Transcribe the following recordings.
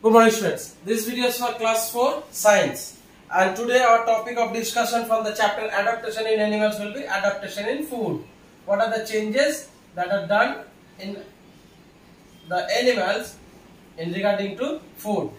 Good morning students. This video is for class 4 science, and today our topic of discussion from the chapter adaptation in animals will be adaptation in food. What are the changes that are done in the animals in regarding to food?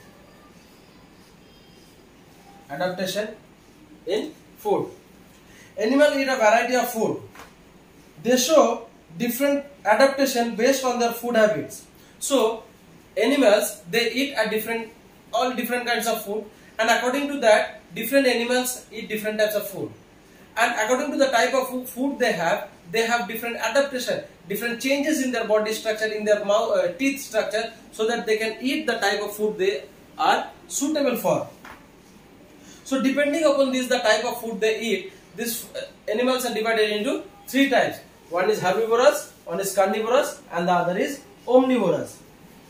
Adaptation in food. Animals eat a variety of food. They show different adaptation based on their food habits. So animals, they eat all different kinds of food, and according to that different animals eat different types of food, and according to the type of food they have different adaptation, different changes in their body structure, in their mouth teeth structure, so that they can eat the type of food they are suitable for. So depending upon this, the type of food they eat, these animals are divided into three types. One is herbivorous, one is carnivorous, and the other is omnivorous.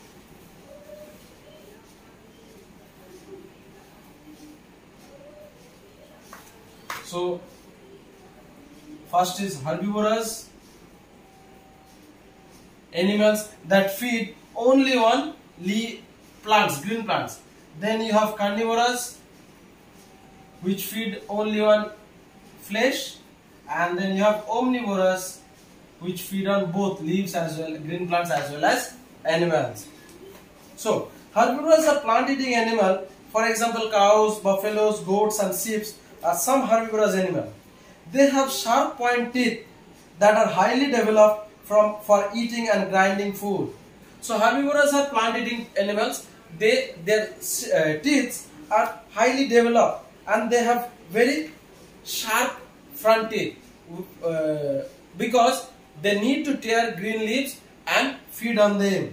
So first is herbivorous, animals that feed only on plants, green plants. Then you have carnivorous, which feed only on flesh, and then you have omnivorous, which feed on both leaves as well, green plants as well as animals. So herbivorous are plant-eating animal. For example, cows, buffaloes, goats, and sheep are some herbivorous animals. They have sharp point teeth that are highly developed for eating and grinding food. So herbivorous are plant-eating animals. Their teeth are highly developed, and they have very sharp front teeth because they need to tear green leaves and feed on them.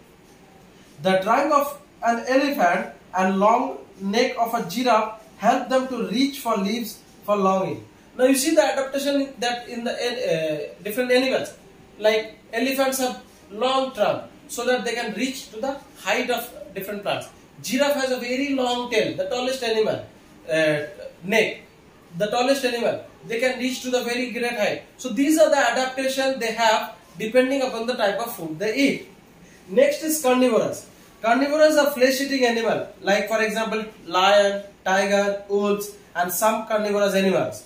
The trunk of an elephant and long neck of a giraffe help them to reach for leaves for longing. Now you see the adaptation that in the different animals, like elephants have long trunk so that they can reach to the height of different plants. Giraffe has a very long tail, the tallest animal, neck, the tallest animal, they can reach to the very great height. So these are the adaptation they have depending upon the type of food they eat. Next is carnivorous. Carnivorous are flesh-eating animal, like for example lion, tiger, wolves, and some carnivorous animals.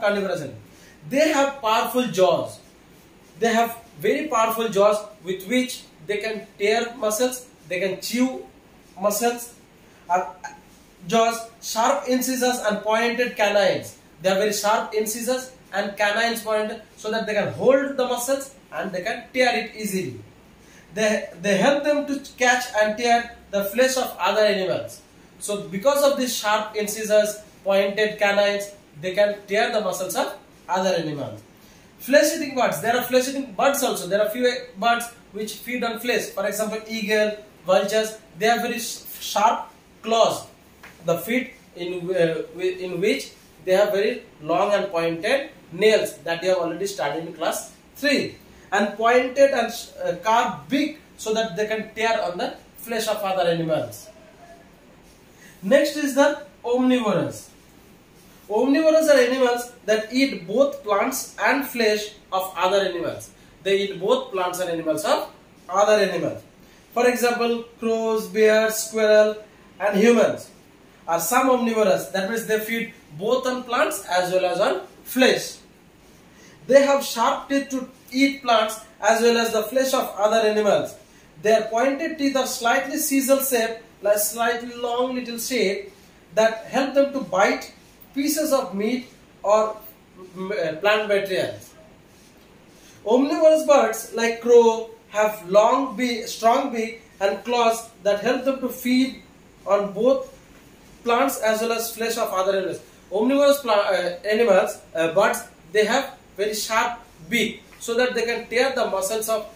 They have powerful jaws. They have very powerful jaws with which they can tear muscles, they can chew muscles. Jaws, sharp incisors and pointed canines. They are very sharp incisors and canines pointed so that they can hold the muscles and they can tear it easily. They help them to catch and tear the flesh of other animals. So because of these sharp incisors, pointed canines, they can tear the muscles of other animals. Flesh-eating birds. There are flesh-eating birds also. There are few birds which feed on flesh. For example, eagle, vultures. They have very sharp claws. The feet in which they have very long and pointed nails that you have already studied in class 3, and pointed and carved beak so that they can tear on the flesh of other animals. Next is the omnivorous. Omnivorous are animals that eat both plants and flesh of other animals. They eat both plants and animals of other animals. For example, crows, bears, squirrel, and humans are some omnivorous. That means they feed both on plants as well as on flesh. They have sharp teeth to eat plants as well as the flesh of other animals. Their pointed teeth are slightly sisal shaped, like slightly long little shape, that help them to bite pieces of meat or plant materials. Omnivorous birds like crow have strong beak and claws that help them to feed on both plants as well as flesh of other animals. Omnivorous birds, they have very sharp beak so that they can tear the muscles of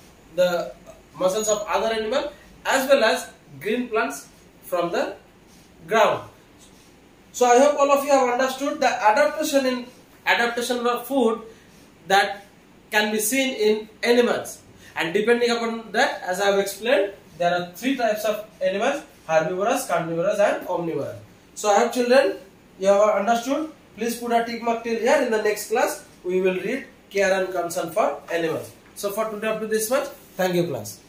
other animal as well as green plants from the ground. So I hope all of you have understood the adaptation of food that can be seen in animals, and depending upon that, as I have explained, there are three types of animals: herbivorous, carnivorous, and omnivorous. So I hope children you have understood. Please put a tick mark till here. In the next class we will read care and concern for animals. So for today up to this much. Thank you class.